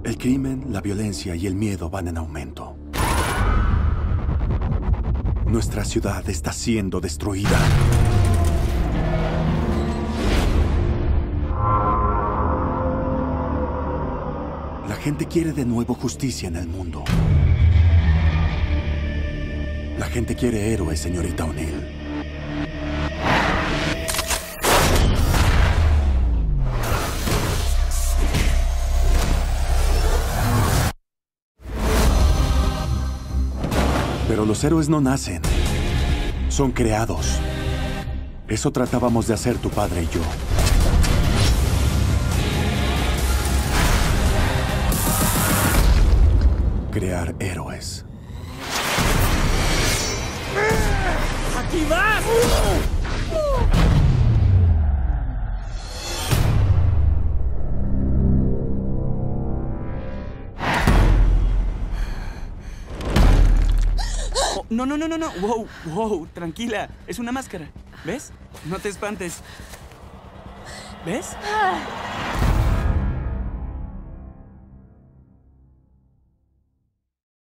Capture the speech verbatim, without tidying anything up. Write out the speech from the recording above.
El crimen, la violencia y el miedo van en aumento. Nuestra ciudad está siendo destruida. La gente quiere de nuevo justicia en el mundo. La gente quiere héroes, señorita O'Neill. Pero los héroes no nacen. Son creados. Eso tratábamos de hacer tu padre y yo. Crear héroes. ¡Aquí vas! Oh, no, no, no, no, no. Wow, wow, tranquila. Es una máscara. ¿Ves? No te espantes. ¿Ves?